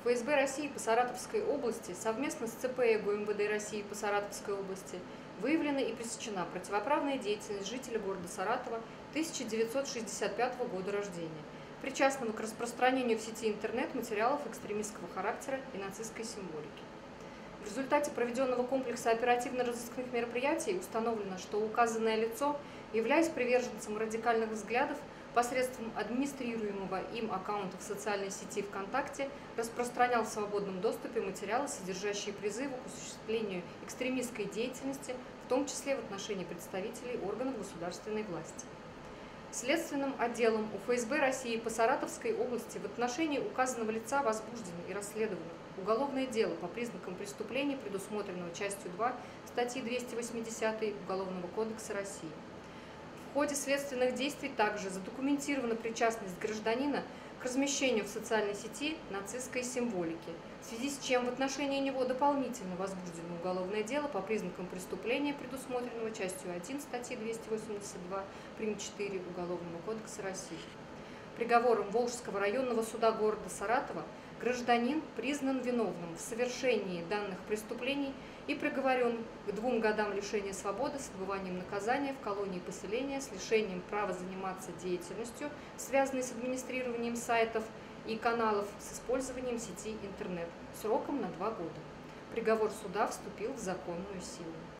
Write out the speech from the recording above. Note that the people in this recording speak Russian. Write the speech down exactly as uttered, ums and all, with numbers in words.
ФСБ России по Саратовской области совместно с ЦП ГУМВД России по Саратовской области выявлена и пресечена противоправная деятельность жителя города Саратова тысяча девятьсот шестьдесят пятого года рождения, причастного к распространению в сети интернет материалов экстремистского характера и нацистской символики. В результате проведенного комплекса оперативно-розыскных мероприятий установлено, что указанное лицо, являясь приверженцем радикальных взглядов, посредством администрируемого им аккаунта в социальной сети ВКонтакте распространял в свободном доступе материалы, содержащие призывы к осуществлению экстремистской деятельности, в том числе в отношении представителей органов государственной власти. Следственным отделом УФСБ России по Саратовской области в отношении указанного лица возбуждено и расследовано уголовное дело по признакам преступления, предусмотренного частью два статьи двести восемьдесят Уголовного кодекса России. В ходе следственных действий также задокументирована причастность гражданина к размещению в социальной сети нацистской символики, в связи с чем в отношении него дополнительно возбуждено уголовное дело по признакам преступления, предусмотренного частью один статьи двести восемьдесят два прим. четыре Уголовного кодекса России. Приговором Волжского районного суда города Саратова гражданин признан виновным в совершении данных преступлений и приговорен к двум годам лишения свободы с отбыванием наказания в колонии поселения с лишением права заниматься деятельностью, связанной с администрированием сайтов и каналов с использованием сети интернет, сроком на два года. Приговор суда вступил в законную силу.